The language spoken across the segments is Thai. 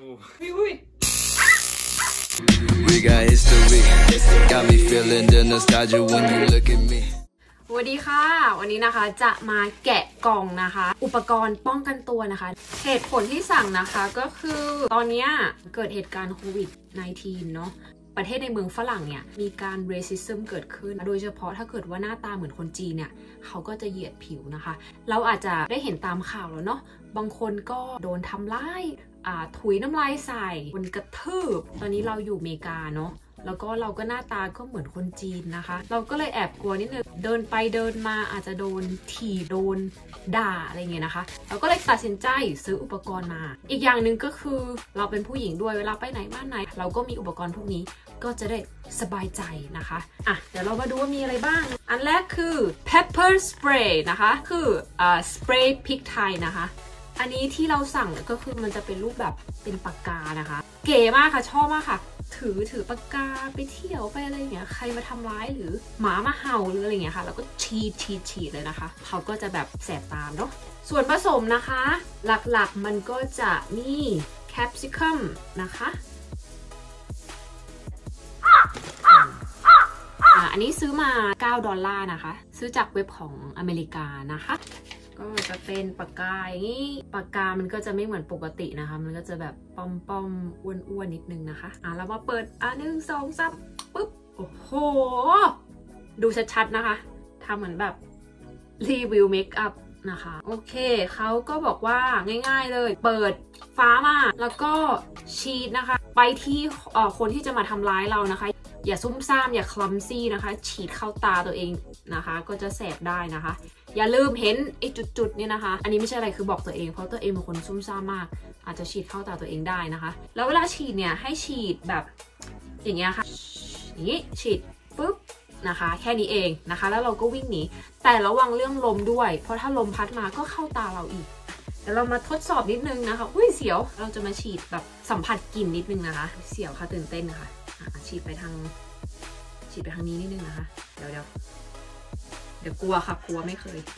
We got history. Got me feeling the nostalgia when you look at me. สวัสดีค่ะวันนี้นะคะจะมาแกะกล่องนะคะอุปกรณ์ป้องกันตัวนะคะเหตุผลที่สั่งนะคะก็คือตอนนี้เกิดเหตุการณ์โควิด -19 เนาะประเทศในเมืองฝรั่งเนี่ยมีการ racism เกิดขึ้นโดยเฉพาะถ้าเกิดว่าหน้าตาเหมือนคนจีนเนี่ยเขาก็จะเหยียดผิวนะคะเราอาจจะได้เห็นตามข่าวแล้วเนาะบางคนก็โดนทำร้ายถุยน้ำลายใส่คนกระทืบตอนนี้เราอยู่อเมริกาเนาะแล้วก็เราก็หน้าตาก็เหมือนคนจีนนะคะเราก็เลยแอบกลัวนิดนึงเดินไปเดินมาอาจจะโดนถีบโดนด่าอะไรเงี้ยนะคะเราก็เลยตัดสินใจซื้ออุปกรณ์มาอีกอย่างหนึ่งก็คือเราเป็นผู้หญิงด้วยเวลาไปไหนบ้านไหนเราก็มีอุปกรณ์พวกนี้ก็จะได้สบายใจนะคะเดี๋ยวเรามาดูว่ามีอะไรบ้างอันแรกคือ pepper spray นะคะคือสเปรย์พริกไทยนะคะอันนี้ที่เราสั่งก็คือมันจะเป็นรูปแบบเป็นปากกานะคะเก๋มากค่ะชอบมากค่ะถือปากกาไปเที่ยวไปอะไรอย่างเงี้ยใครมาทำร้ายหรือหมามาเห่าหรืออะไรเงี้ยค่ะแล้วก็ฉีดเลยนะคะเขาก็จะแบบแสบตาเนาะส่วนผสมนะคะหลักๆมันก็จะมีแคปซิคัมนะคะอันนี้ซื้อมา$9นะคะซื้อจากเว็บของอเมริกานะคะก็จะเป็นปากกาอย่างนี้ปากกามันก็จะไม่เหมือนปกตินะคะมันก็จะแบบป้อมอ้วนนิดนึงนะคะเรามาเปิด1 2 3ปุ๊บโอ้โหดูชัดๆนะคะทำเหมือนแบบรีวิวเมคอัพนะคะโอเคเขาก็บอกว่าง่ายๆเลยเปิดฟ้ามาแล้วก็ฉีดนะคะไปที่คนที่จะมาทำร้ายเรานะคะอย่าซุ่มซ่ามอย่าคลัมซี่นะคะฉีดเข้าตาตัวเองนะคะก็จะแสบได้นะคะอย่าลืมเห็นไอ้จุดๆเนี่ยนะคะอันนี้ไม่ใช่อะไรคือบอกตัวเองเพราะตัวเองเป็นคนซุ่มซ่ามมากอาจจะฉีดเข้าตาตัวเองได้นะคะแล้วเวลาฉีดเนี่ยให้ฉีดแบบอย่างเงี้ยค่ะอย่างนี้ฉีดปุ๊บนะคะแค่นี้เองนะคะแล้วเราก็วิ่งหนีแต่ระวังเรื่องลมด้วยเพราะถ้าลมพัดมาก็เข้าตาเราอีกเดี๋ยวเรามาทดสอบนิดนึงนะคะอุ้ยเสียวเราจะมาฉีดแบบสัมผัสกลิ่นนิดนึงนะคะเสียวค่ะตื่นเต้นนะคะฉีดไปทางนี้นิดนึงนะคะเดี๋ยวกลัวค่ะกลัวไม่เคย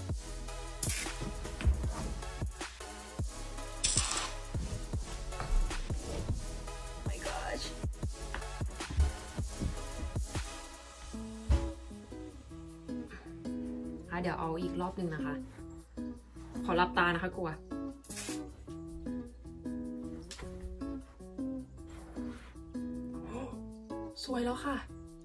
เดี๋ยวเอาอีกรอบนึงนะคะขอรับตานะคะกลัวสวยแล้วค่ะ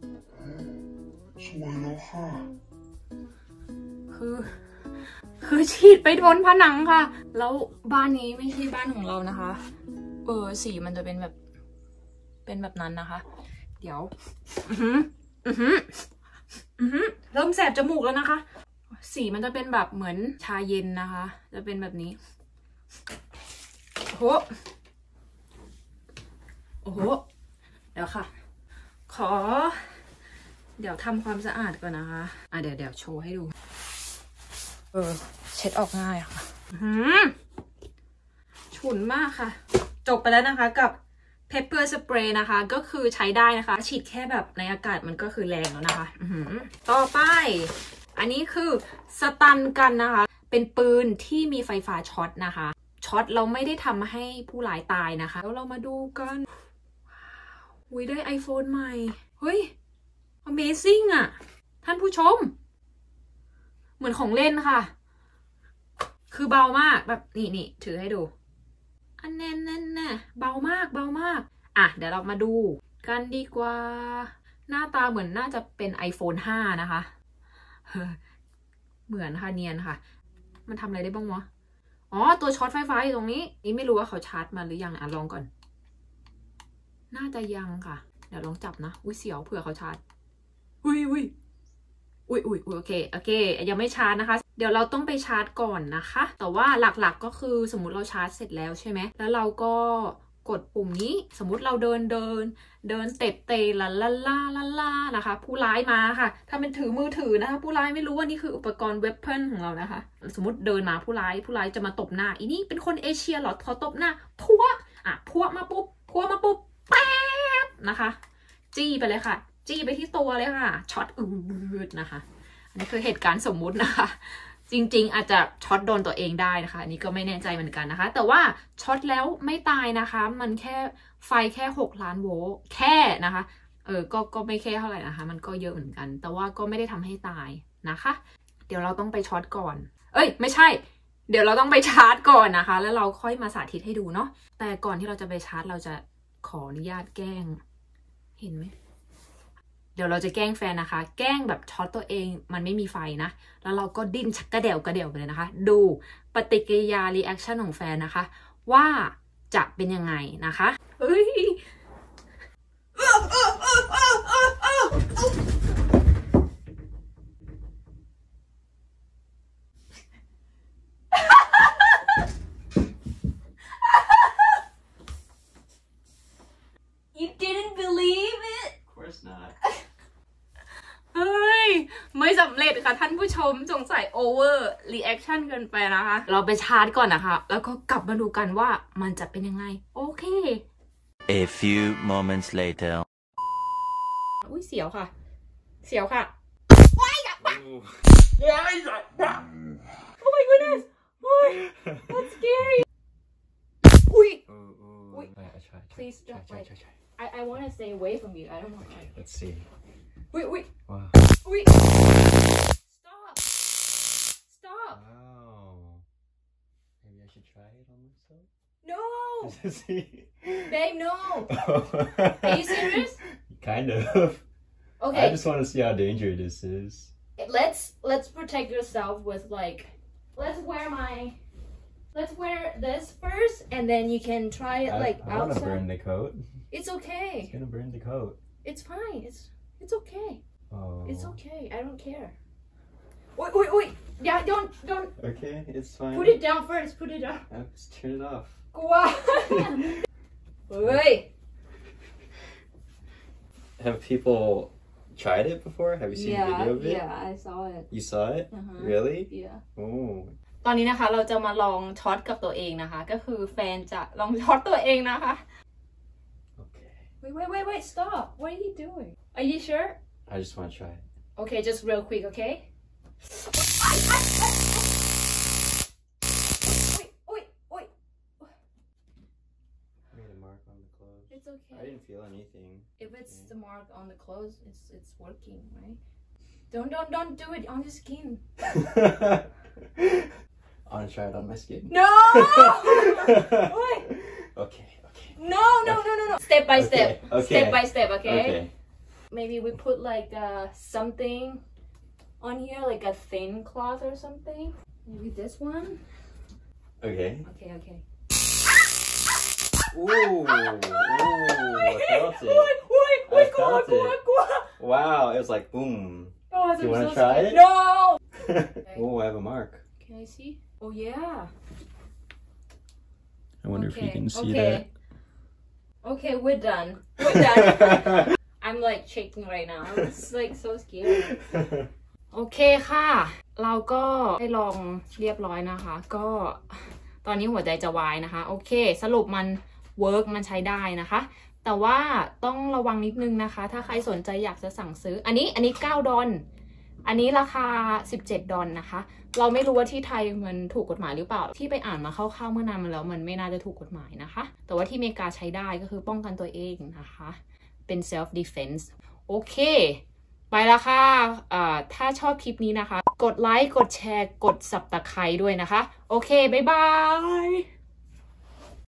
คือฉีดไปโดนผนังค่ะแล้วบ้านนี้ไม่ใช่บ้านของเรานะคะสีมันจะเป็นแบบนั้นนะคะเดี๋ยวเริ่มแสบจมูกแล้วนะคะสีมันจะเป็นแบบเหมือนชาเย็นนะคะจะเป็นแบบนี้โอ้โหเดี๋ยวค่ะเดี๋ยวทำความสะอาดก่อนนะคะเดี๋ยวโชว์ให้ดูเช็ดออกง่ายค่ะฉุนมากค่ะจบไปแล้วนะคะกับ pepper spray นะคะก็คือใช้ได้นะคะฉีดแค่แบบในอากาศมันก็คือแรงแล้วนะคะต่อไปอันนี้คือสตันกันนะคะเป็นปืนที่มีไฟฟ้าช็อตนะคะช็อตเราไม่ได้ทำให้ผู้ร้ายตายนะคะแล้วเรามาดูกันอุ้ยได้ iPhone ใหม่เฮ้ย Amazing อ่ะท่านผู้ชมเหมือนของเล่นค่ะคือเบามากแบบนี่ถือให้ดูอันแน่เบามากเดี๋ยวเรามาดูกันดีกว่าหน้าตาเหมือนน่าจะเป็น iPhone 5 นะคะเหมือนค่ะเนียนค่ะมันทำอะไรได้บ้างวะตัวช็อตไฟฟ้าอยู่ตรงนี้ไม่รู้ว่าเขาชาร์จมาหรือยังลองก่อนน่าจะยังค่ะเดี๋ยวลองจับนะอุ้ยเสียวเผื่อเขาชาร์จอุ้ยโอเคยังไม่ชาร์จนะคะเดี๋ยวเราต้องไปชาร์จก่อนนะคะแต่ว่าหลักๆก็คือสมมุติเราชาร์จเสร็จแล้วใช่ไหมแล้วเราก็กดปุ่มนี้สมมุติเราเดินเตะลานะคะผู้ร้ายมาค่ะถ้าเป็นถือมือถือนะคะผู้ร้ายไม่รู้ว่านี่คืออุปกรณ์เวพอนของเรานะคะสมมติเดินมาผู้ร้ายจะมาตบหน้านี่เป็นคนเอเชียเหรอพอตบหน้าพัวมาปุ๊บแป๊บนะคะจี้ไปเลยค่ะจี้ไปที่ตัวเลยค่ะช็อตนะคะอันนี้คือเหตุการณ์สมมุตินะคะจริงๆอาจจะช็อตโดนตัวเองได้นะคะอันนี้ก็ไม่แน่ใจเหมือนกันนะคะแต่ว่าช็อตแล้วไม่ตายนะคะมันแค่ไฟแค่6 ล้านโวลต์แค่นะคะก็ไม่แค่เท่าไหร่นะคะมันก็เยอะเหมือนกันแต่ว่าก็ไม่ได้ทำให้ตายนะคะเดี๋ยวเราต้องไปช็อตก่อนไม่ใช่เดี๋ยวเราต้องไปชาร์จก่อนนะคะแล้วเราค่อยมาสาธิตให้ดูเนาะแต่ก่อนที่เราจะไปชาร์จเราจะขออนุญาตแกล้งเห็นไหมเดี๋ยวเราจะแกล้งแฟนนะคะแกล้งแบบช็อตตัวเองมันไม่มีไฟนะแล้วเราก็ดิ้นชักกระเดี่ยวไปเลยนะคะดูปฏิกิริยารีแอคชั่นของแฟนนะคะว่าจะเป็นยังไงนะคะเฮ้ยYou didn't believe it? Of course not. เฮ้ยไม่สำเร็จค่ะท่านผู้ชมสงสัย over reaction เกินไปนะคะ เราไปชาร์จก่อนนะคะ แล้วก็กลับมาดูกันว่ามันจะเป็นยังไง โอเค A few moments later. อุ้ยเสียวค่ะ เสียวค่ะ Oh my goodness that's scary อุ้ย Please don't I want to stay away from you I don't know Okay, let's see. อุ้ย Wow. อุ้ย Stop Wow. Maybe I should try it on myself. No Let's see. Babe no Are you serious? Kind of. Okay I just want to see how dangerous this is. Let's protect yourself with like let's wear this first and then you can try it like I want to outside. burn the coat. It's okay. It's gonna burn the coat. It's fine. It's okay. Oh. It's okay. I don't care. Wait. Yeah, don't Okay, it's fine. put it down first. Put it down. Just turn it off. กลัว เฮ้ย Have people tried it before? Have you seen a video of it? I saw it. You saw it? Really? Yeah. Oh. ตอนนี้นะคะเราจะมาลองช็อตกับตัวเองนะคะก็คือแฟนจะลองช็อตตัวเองนะคะ Okay. Wait, stop. What are you doing? Are you sure? I just want to try it. Okay, just real quick, okay? Wait. Made a mark on the clothes. It's okay. I didn't feel anything. If it's the mark on the clothes, it's working, right? Don't do it on your skin. I want to try it on my skin. No! Wait. Okay. No. Step by step. Okay. Step by step, okay? Okay. Maybe we put like something on here, like a thin cloth or something. Maybe this one. Okay. Okay. Ooh. I felt it. I felt it. Wow, it was like boom. Oh, Do you want to try it? No! Oh, I have a mark. Can I see? Oh, yeah. I wonder if you can see okay. that. Okay, we're done. I'm like shaking right now. It's like so scary. โอเคค่ะ เราก็ได้ลองเรียบร้อยนะคะ ก็ตอนนี้หัวใจจะวายนะคะ โอเค สรุปมันเวิร์กมันใช้ได้นะคะ แต่ว่าต้องระวังนิดนึงนะคะ ถ้าใครสนใจอยากจะสั่งซื้อ อันนี้9 ดอล อันนี้ราคา17 ดอลนะคะ เราไม่รู้ว่าที่ไทยมันถูกกฎหมายหรือเปล่า ที่ไปอ่านมาคร่าวๆเมื่อนานมาแล้วมันไม่น่าจะถูกกฎหมายนะคะ แต่ว่าที่อเมริกาใช้ได้ก็คือป้องกันตัวเองนะคะ เป็น self defense โอเค ไปแล้วค่ะถ้าชอบคลิปนี้นะคะ กดไลค์ กดแชร์ กด Subscribe ด้วยนะคะ โอเค บ๊ายบาย